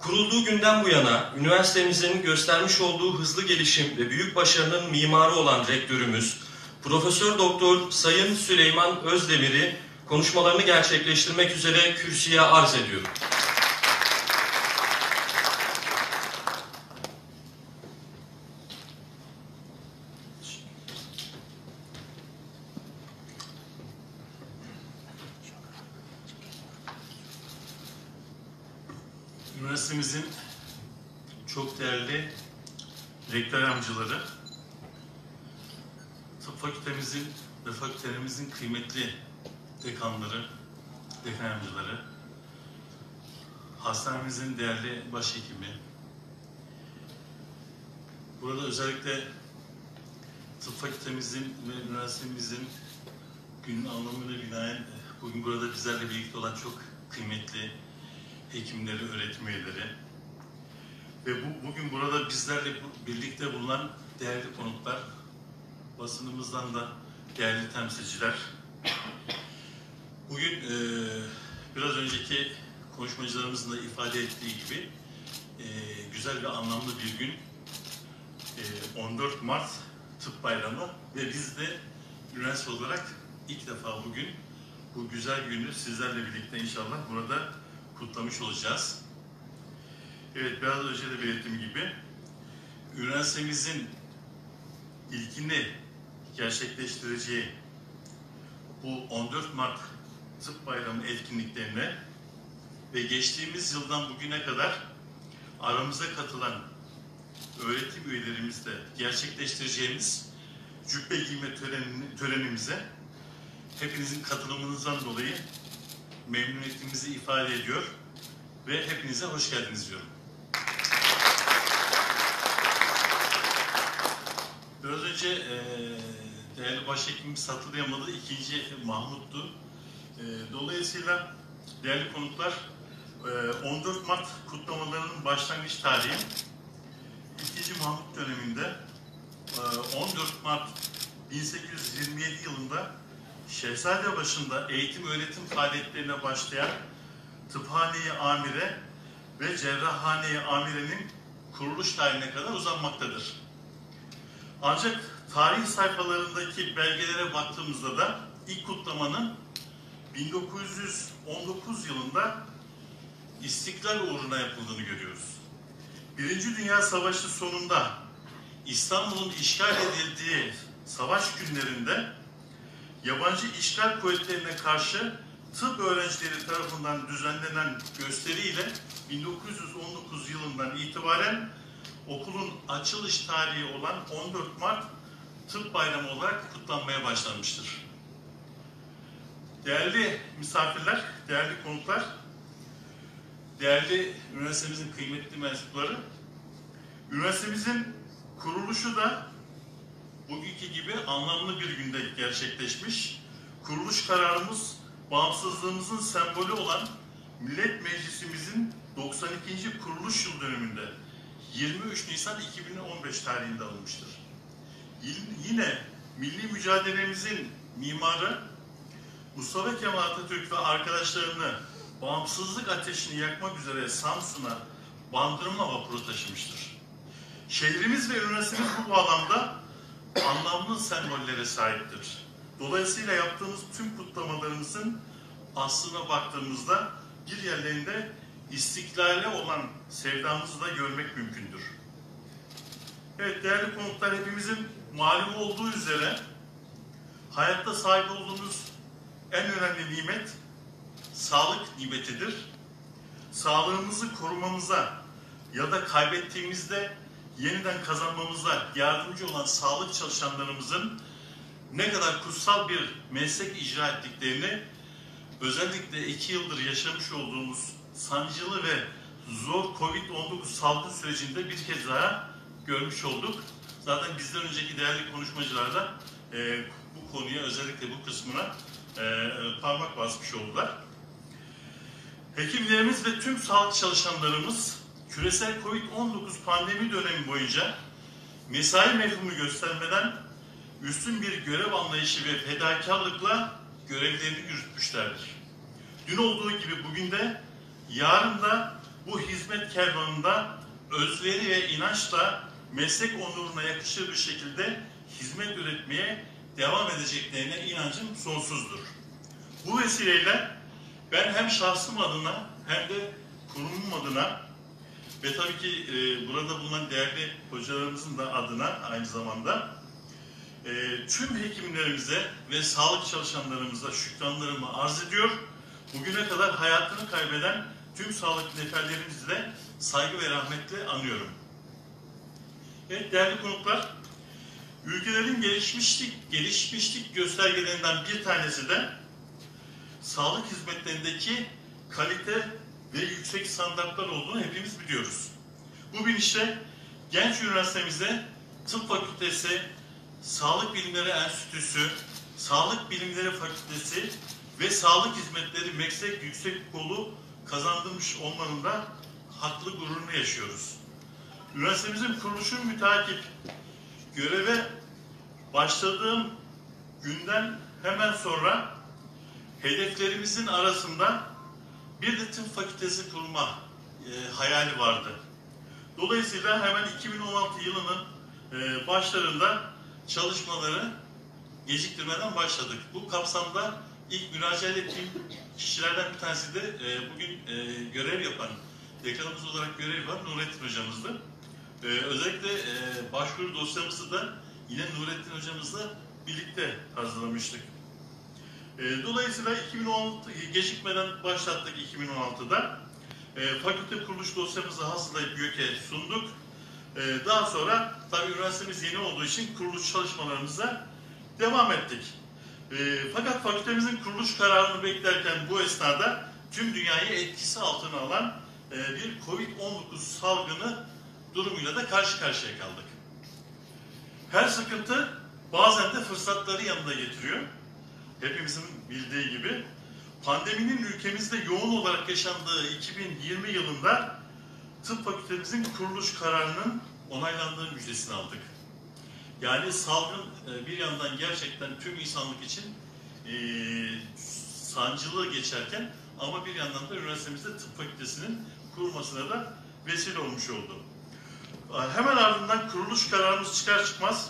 Kurulduğu günden bu yana üniversitemizin göstermiş olduğu hızlı gelişim ve büyük başarının mimarı olan rektörümüz, Profesör Doktor Sayın Süleyman Özdemir'i konuşmalarını gerçekleştirmek üzere kürsüye arz ediyorum. Üniversitemizin çok değerli rektör amcaları, tıp fakültemizin ve fakültemizin kıymetli dekanları, dekan amcaları, hastanemizin değerli başhekimi, burada özellikle tıp fakültemizin ve üniversitemizin günün anlamıyla binaen bugün burada bizlerle birlikte olan çok kıymetli hekimleri, öğretim üyeleri ve bugün burada bizlerle birlikte bulunan değerli konuklar, basınımızdan da değerli temsilciler. Bugün biraz önceki konuşmacılarımızın da ifade ettiği gibi güzel ve anlamlı bir gün. 14 Mart Tıp Bayramı ve biz de üniversite olarak ilk defa bugün bu güzel günü sizlerle birlikte inşallah burada kutlamış olacağız. Evet, biraz önce de belirttiğim gibi üniversitemizin ilkini gerçekleştireceği bu 14 Mart Tıp Bayramı etkinliklerine ve geçtiğimiz yıldan bugüne kadar aramıza katılan öğretim üyelerimizle gerçekleştireceğimiz cübbe giyme törenimize hepinizin katılımınızdan dolayı memnuniyetimizi ifade ediyor ve hepinize hoş geldiniz diyorum. Biraz önce değerli başhekimimiz hatırlayamadı, ikinci Mahmut'tu. Dolayısıyla değerli konuklar, 14 Mart kutlamalarının başlangıç tarihi 2. Mahmut döneminde 14 Mart 1827 yılında Şehzadebaşı'nda eğitim öğretim faaliyetlerine başlayan Tıphane-i Amire ve Cerrahhane-i Amire'nin kuruluş tarihine kadar uzanmaktadır. Ancak tarih sayfalarındaki belgelere baktığımızda da ilk kutlamanın 1919 yılında İstiklal uğruna yapıldığını görüyoruz. Birinci Dünya Savaşı sonunda İstanbul'un işgal edildiği savaş günlerinde yabancı işgal kuvvetlerine karşı tıp öğrencileri tarafından düzenlenen gösteriyle 1919 yılından itibaren okulun açılış tarihi olan 14 Mart Tıp Bayramı olarak kutlanmaya başlanmıştır. Değerli misafirler, değerli konuklar, değerli üniversitemizin kıymetli mensupları, üniversitemizin kuruluşu da bugünkü gibi anlamlı bir günde gerçekleşmiş. Kuruluş kararımız, bağımsızlığımızın sembolü olan Millet Meclisimizin 92. kuruluş yıl dönümünde 23 Nisan 2015 tarihinde alınmıştır. Yine milli mücadelemizin mimarı Mustafa Kemal Atatürk ve arkadaşlarını bağımsızlık ateşini yakmak üzere Samsun'a Bandırma vapuru taşımıştır. Şehrimiz ve üniversitemiz bu bağlamda anlamlı sembollere sahiptir. Dolayısıyla yaptığımız tüm kutlamalarımızın aslına baktığımızda bir yerlerinde istiklale olan sevdamızı da görmek mümkündür. Evet değerli konuklar, hepimizin malum olduğu üzere hayatta sahip olduğumuz en önemli nimet sağlık nimetidir. Sağlığımızı korumamıza ya da kaybettiğimizde yeniden kazanmamıza yardımcı olan sağlık çalışanlarımızın ne kadar kutsal bir meslek icra ettiklerini özellikle 2 yıldır yaşamış olduğumuz sancılı ve zor Covid-19 salgın sürecinde bir kez daha görmüş olduk. Zaten bizden önceki değerli konuşmacılar da bu konuya, özellikle bu kısmına parmak basmış oldular. Hekimlerimiz ve tüm sağlık çalışanlarımız küresel Covid-19 pandemi dönemi boyunca mesai mefhumu göstermeden üstün bir görev anlayışı ve fedakarlıkla görevlerini yürütmüşlerdir. Dün olduğu gibi bugün de, yarın da bu hizmet kervanında özveri ve inançla meslek onuruna yakışır bir şekilde hizmet üretmeye devam edeceklerine inancım sonsuzdur. Bu vesileyle ben hem şahsım adına hem de kurumum adına ve tabii ki burada bulunan değerli hocalarımızın da adına aynı zamanda tüm hekimlerimize ve sağlık çalışanlarımıza şükranlarımı arz ediyor. Bugüne kadar hayatını kaybeden tüm sağlık neferlerimizi de saygı ve rahmetle anıyorum. Evet değerli konuklar, ülkelerin gelişmişlik göstergelerinden bir tanesi de sağlık hizmetlerindeki kalite ve yüksek standartlar olduğunu hepimiz biliyoruz. Bu bilinçle Genç Üniversitemizde Tıp Fakültesi, Sağlık Bilimleri Enstitüsü, Sağlık Bilimleri Fakültesi ve Sağlık Hizmetleri Meslek Yüksekokulu kazandırmış olmanın da haklı gururunu yaşıyoruz. Üniversitemizin kuruluşunu mütakip göreve başladığım günden hemen sonra hedeflerimizin arasında bir de tıp fakültesi kurma hayali vardı. Dolayısıyla hemen 2016 yılının başlarında çalışmaları geciktirmeden başladık. Bu kapsamda ilk müracaat ettiğim kişilerden bir tanesi de bugün görev yapan, dekanımız olarak görev var Nurettin hocamızdı. Özellikle başvuru dosyamızı da yine Nurettin hocamızla birlikte hazırlamıştık. Dolayısıyla 2016 gecikmeden başlattık 2016'da. Fakülte kuruluş dosyamızı hazırlayıp YÖK'e sunduk. Daha sonra tabii üniversitemiz yeni olduğu için kuruluş çalışmalarımıza devam ettik. Fakat fakültemizin kuruluş kararını beklerken bu esnada tüm dünyayı etkisi altına alan bir Covid-19 salgını durumuyla da karşı karşıya kaldık. Her sıkıntı bazen de fırsatları yanında getiriyor. Hepimizin bildiği gibi pandeminin ülkemizde yoğun olarak yaşandığı 2020 yılında tıp fakültemizin kuruluş kararının onaylandığı müjdesini aldık. Yani salgın bir yandan gerçekten tüm insanlık için sancılı geçerken ama bir yandan da üniversitemizde tıp fakültesinin kurulmasına da vesile olmuş oldu. Hemen ardından kuruluş kararımız çıkar çıkmaz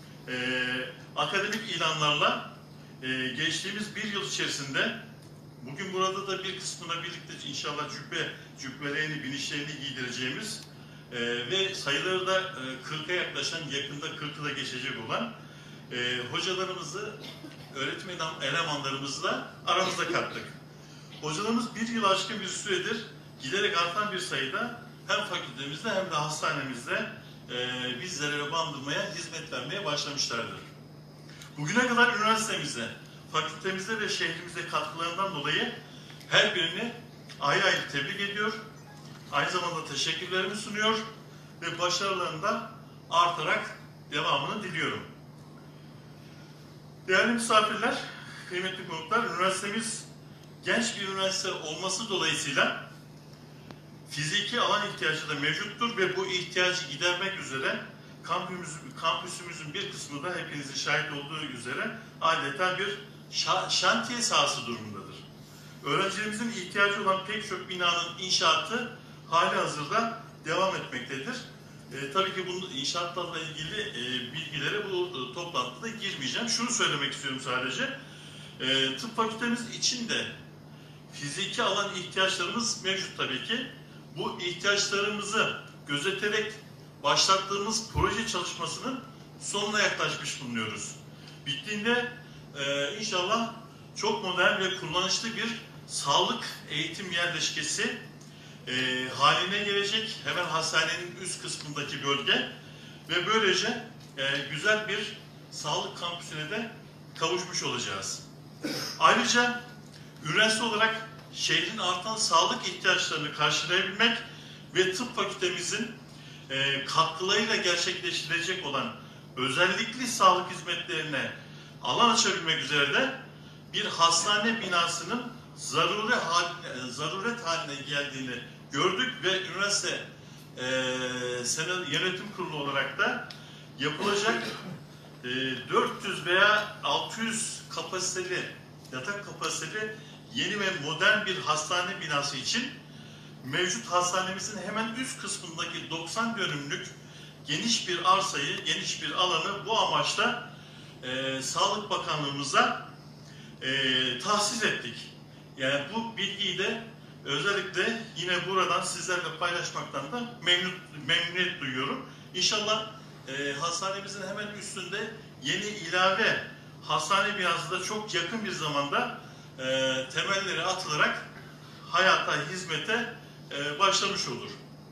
akademik ilanlarla geçtiğimiz bir yıl içerisinde bugün burada da bir kısmına birlikte inşallah cübbelerini, binişlerini giydireceğimiz ve sayıları da 40'a yaklaşan, yakında 40'ı da geçecek olan hocalarımızı, öğretim elemanlarımızı da aramızda kattık. Hocalarımız bir yıl aşkın bir süredir giderek artan bir sayıda hem fakültemizde hem de hastanemizde bizlere bandırmaya, hizmet vermeye başlamışlardır. Bugüne kadar üniversitemizde, fakültemizde ve şehrimize katkılarından dolayı her birini ayrı ayrı tebrik ediyor. Aynı zamanda teşekkürlerimi sunuyor ve başarılarını da artarak devamını diliyorum. Değerli misafirler, kıymetli konuklar, üniversitemiz genç bir üniversite olması dolayısıyla fiziki alan ihtiyacı da mevcuttur ve bu ihtiyacı gidermek üzere kampüsümüzün bir kısmı da hepinizin şahit olduğu üzere adeta bir şantiye sahası durumundadır. Öğrencilerimizin ihtiyacı olan pek çok binanın inşaatı hali hazırda devam etmektedir. Tabii ki bunun inşaatlarla ilgili bilgilere bu toplantıda girmeyeceğim. Şunu söylemek istiyorum sadece. Tıp fakültemiz için de fiziki alan ihtiyaçlarımız mevcut tabii ki. Bu ihtiyaçlarımızı gözeterek başlattığımız proje çalışmasının sonuna yaklaşmış bulunuyoruz. Bittiğinde inşallah çok modern ve kullanışlı bir sağlık eğitim yerleşkesi haline gelecek. Hemen hastanenin üst kısmındaki bölge ve böylece güzel bir sağlık kampüsüne de kavuşmuş olacağız. Ayrıca üniversite olarak şehrin artan sağlık ihtiyaçlarını karşılayabilmek ve tıp fakültemizin katkılarıyla gerçekleştirilecek olan özellikle sağlık hizmetlerine alan açabilmek üzere de bir hastane binasının zaruret haline geldiğini gördük ve üniversite yönetim kurulu olarak da yapılacak 400 veya 600 yatak kapasiteli yeni ve modern bir hastane binası için mevcut hastanemizin hemen üst kısmındaki 90 dönümlük geniş bir arsayı, geniş bir alanı bu amaçla Sağlık Bakanlığımıza tahsis ettik. Yani bu bilgiyi de özellikle yine buradan sizlerle paylaşmaktan da memnuniyet duyuyorum. İnşallah hastanemizin hemen üstünde yeni ilave hastane binası da çok yakın bir zamanda temelleri atılarak hayata, hizmete başlamış olur.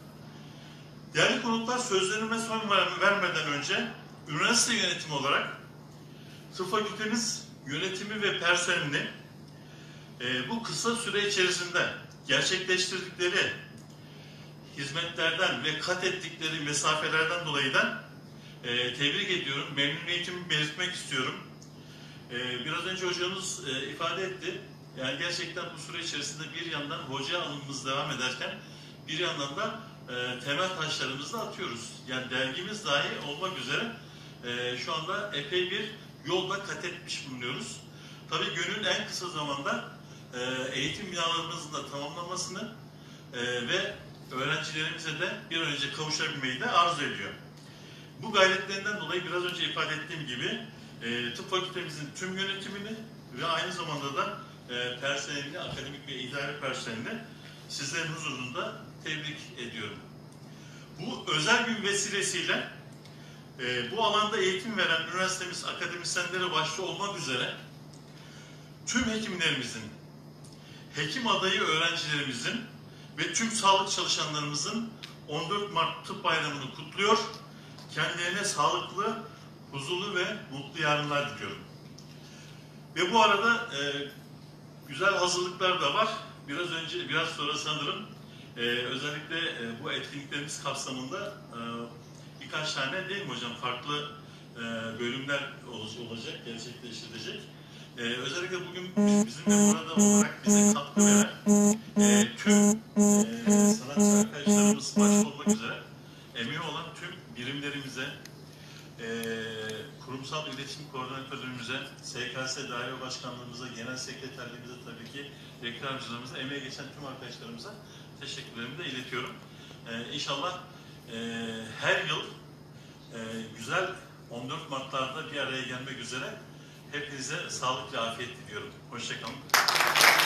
Değerli konuklar, sözlerime son vermeden önce üniversite yönetimi olarak tıp fakültemiz yönetimi ve personelini bu kısa süre içerisinde gerçekleştirdikleri hizmetlerden ve kat ettikleri mesafelerden dolayı da tebrik ediyorum. Memnuniyetimi belirtmek istiyorum. Biraz önce hocamız ifade etti. Yani gerçekten bu süre içerisinde bir yandan hoca alımımız devam ederken bir yandan da temel taşlarımızı da atıyoruz. Yani dergimiz dahi olmak üzere şu anda epey bir yolda kat etmiş bulunuyoruz. Tabii gönül en kısa zamanda eğitim binalarımızın da tamamlanmasını ve öğrencilerimize de bir an önce kavuşabilmeyi de arzu ediyor. Bu gayretlerinden dolayı biraz önce ifade ettiğim gibi tıp fakültemizin tüm yönetimini ve aynı zamanda da personelini, akademik ve idari personelini sizlerin huzurunda tebrik ediyorum. Bu özel gün vesilesiyle bu alanda eğitim veren üniversitemiz akademisyenleri başta olmak üzere tüm hekimlerimizin, hekim adayı öğrencilerimizin ve tüm sağlık çalışanlarımızın 14 Mart Tıp Bayramı'nı kutluyor. Kendilerine sağlıklı, huzurlu ve mutlu yarınlar diliyorum. Ve bu arada güzel hazırlıklar da var. Biraz sonra sanırım özellikle bu etkinliklerimiz kapsamında birkaç tane değil mi hocam farklı bölümler olacak, gerçekleştirilecek. Özellikle bugün bizimle burada olarak bize katkı veren tüm sanatçı arkadaşlarımız başta olmak üzere emeği olan tüm birimlerimize, kurumsal iletişim koordinatörümüze, SKS Daire Başkanlığımıza, Genel Sekreterliğimize tabii ki reklamcılarımıza, emeği geçen tüm arkadaşlarımıza teşekkürlerimi de iletiyorum. İnşallah her yıl güzel 14 Mart'larda bir araya gelmek üzere hepinize sağlık ve afiyet diliyorum. Hoşça kalın.